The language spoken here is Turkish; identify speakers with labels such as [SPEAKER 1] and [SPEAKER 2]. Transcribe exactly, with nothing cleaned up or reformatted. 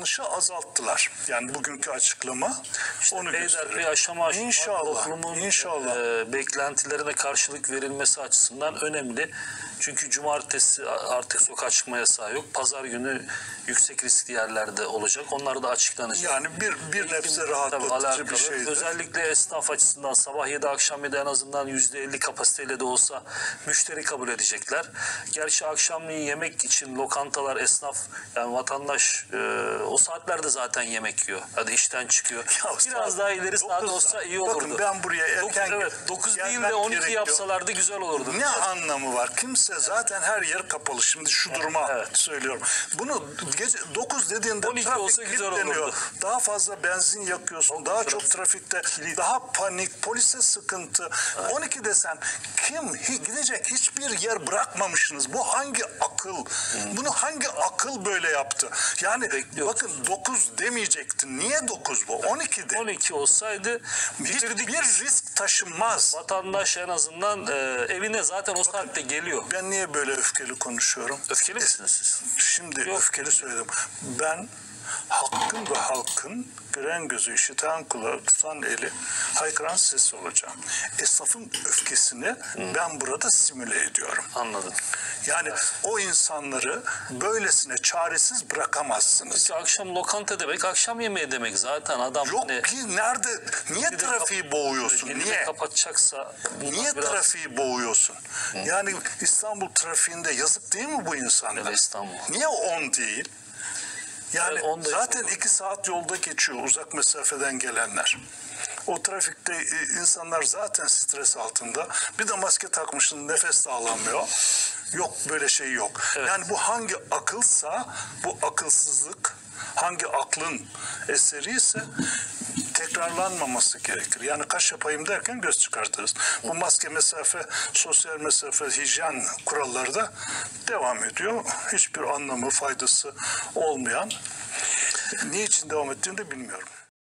[SPEAKER 1] yanlışı azalttılar. Yani bugünkü açıklama
[SPEAKER 2] İşte
[SPEAKER 1] onu gösteriyor.
[SPEAKER 2] bir aşama aşama
[SPEAKER 1] İnşallah,
[SPEAKER 2] toplumun
[SPEAKER 1] inşallah.
[SPEAKER 2] E, beklentilerine karşılık verilmesi açısından önemli. Çünkü cumartesi artık sokağa çıkma yasağı yok. Pazar günü yüksek riskli yerlerde olacak. Onlar da açıklanacak.
[SPEAKER 1] Yani bir bir nebze rahatlatıcı bir şeydir.
[SPEAKER 2] Özellikle esnaf açısından sabah yedi akşam yedi en azından yüzde elli kapasiteyle de olsa müşteri kabul edecekler. Gerçi akşamleyin yemek için lokantalar, esnaf, yani vatandaş e, o saatlerde zaten yemek yiyor. Hadi işten çıkıyor. Ya biraz saat, daha ileri saat olsa iyi olurdu.
[SPEAKER 1] Bakın ben buraya erken
[SPEAKER 2] evet, dokuz değil de on iki gerekiyor. Yapsalardı güzel olurdu.
[SPEAKER 1] Ne anlamı var? Kimse zaten her yer kapalı. Şimdi şu duruma evet. söylüyorum. Bunu gece dokuz dediğinde
[SPEAKER 2] on iki olsa güzel olurdu.
[SPEAKER 1] Daha fazla benzin yakıyorsun. O daha çok trafik. trafikte. Kilit. Daha panik. Polise sıkıntı. Evet. on iki desen kim gidecek hiçbir yer bırakmamışsınız. Bu hangi akıl? Hmm. Bunu hangi akıl böyle yaptı? Yani bakın dokuz demeyecektin. Niye dokuz bu? on iki de.
[SPEAKER 2] on iki olsaydı
[SPEAKER 1] hiçbir bir risk taşınmaz.
[SPEAKER 2] Vatandaş en azından e, evine zaten o bakın, saatte geliyor.
[SPEAKER 1] Ben niye böyle öfkeli konuşuyorum?
[SPEAKER 2] Öfkeli misiniz siz?
[SPEAKER 1] Şimdi Yok. öfkeli söyledim. Ben hakkın ve halkın gören gözü, işiten kulağı, tutan eli, haykıran sesi olacağım. Esnafın öfkesini hmm. ben burada simüle ediyorum.
[SPEAKER 2] Anladım.
[SPEAKER 1] Yani evet. o insanları böylesine çaresiz bırakamazsınız.
[SPEAKER 2] Çünkü akşam lokanta demek, akşam yemeği demek zaten adam.
[SPEAKER 1] Yok
[SPEAKER 2] ne,
[SPEAKER 1] ki nerede, niye trafiği boğuyorsun? Niye?
[SPEAKER 2] Kapatacaksa.
[SPEAKER 1] Niye biraz... trafiği boğuyorsun? Hmm. Yani İstanbul trafiğinde yazık değil mi bu insanlar?
[SPEAKER 2] Evet, İstanbul.
[SPEAKER 1] Niye on değil? Yani
[SPEAKER 2] evet,
[SPEAKER 1] zaten iki saat yolda geçiyor uzak mesafeden gelenler. O trafikte insanlar zaten stres altında. Bir de maske takmışsın, nefes de alamıyor. Yok böyle şey yok. Evet. Yani bu hangi akılsa, bu akılsızlık hangi aklın eseriyse tekrarlanmaması gerekir. Yani kaş yapayım derken göz çıkartırız. Bu maske, mesafe, sosyal mesafe, hijyen kuralları da devam ediyor. Hiçbir anlamı, faydası olmayan. Niçin devam ettiğini de bilmiyorum.